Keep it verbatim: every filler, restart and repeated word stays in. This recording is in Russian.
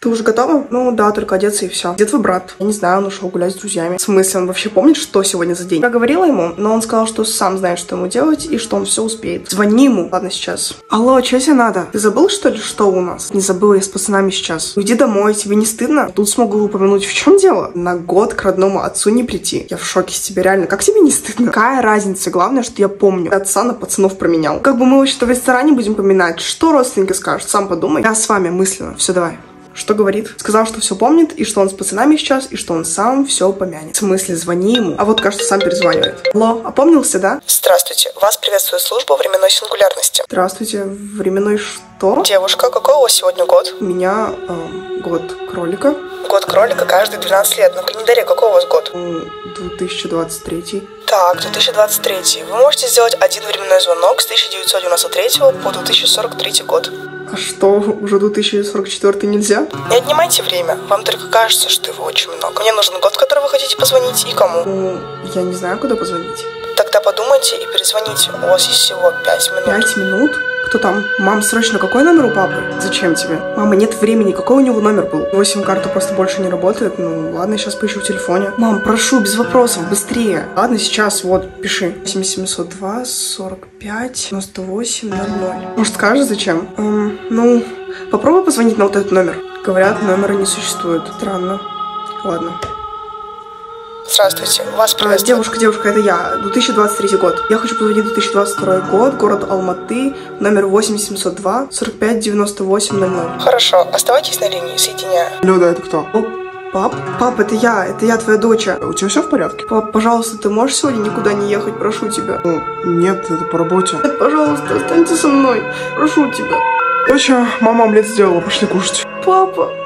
Ты уже готова? Ну да, только одеться и все. Где твой брат? Я не знаю, он ушел гулять с друзьями. В смысле, он вообще помнит, что сегодня за день? Я говорила ему, но он сказал, что сам знает, что ему делать, и что он все успеет. Звони ему. Ладно, сейчас. Алло, что тебе надо? Ты забыл, что ли, что у нас? Не забыла, я с пацанами сейчас. Уйди домой, тебе не стыдно? Тут смогу упомянуть, в чем дело? На год к родному отцу не прийти. Я в шоке с тебя, реально. Как тебе не стыдно? Какая разница? Главное, что я помню. Отца на пацанов променял. Как бы мы вообще-то в ресторане будем поминать. Что родственники скажут? Сам подумай. Я с вами мысленно. Все, давай. Что говорит? Сказал, что все помнит, и что он с пацанами сейчас, и что он сам все помянет. В смысле, звони ему. А вот, кажется, сам перезванивает. Алло, опомнился, да? Здравствуйте. Вас приветствует служба временной сингулярности. Здравствуйте. Временной что? Девушка, какой у вас сегодня год? У меня э, год кролика. Год кролика каждые двенадцать лет. На календаре какой у вас год? две тысячи двадцать третий. Так, две тысячи двадцать третий. Вы можете сделать один временной звонок с тысяча девятьсот девяносто третьего по две тысячи сорок третий год. А что, уже две тысячи сорок четвёртый нельзя? Не отнимайте время. Вам только кажется, что его очень много. Мне нужен год, в который вы хотите позвонить, и кому. Ну, я не знаю, куда позвонить. Тогда подумайте и перезвоните. У вас есть всего пять минут. Пять минут? Кто там? Мам, срочно, какой номер у папы? Зачем тебе? Мама, нет времени, какой у него номер был? Его сим-карта просто больше не работает. Ну, ладно, сейчас поищу в телефоне. Мам, прошу, без вопросов, быстрее. Ладно, сейчас, вот, пиши. восемь семьсот два сорок пять девяносто восемь ноль ноль. Может, скажешь, зачем? Эм, ну, попробуй позвонить на вот этот номер. Говорят, номера не существует. Странно. Ладно. Здравствуйте, вас приветствует. А, девушка, девушка, это я. две тысячи двадцать третий год. Я хочу позвонить две тысячи двадцать второй год, город Алматы, номер восемь семьсот два сорок пять девяносто восемь ноль ноль. Хорошо, оставайтесь на линии, соединяю. Люда, это кто? О, пап? Пап, это я, это я, твоя дочь. У тебя все в порядке? Пап, пожалуйста, ты можешь сегодня никуда не ехать, прошу тебя. Ну, нет, это по работе. Нет, пожалуйста, останься со мной, прошу тебя. Доча, мама омлет сделала, пошли кушать. Папа.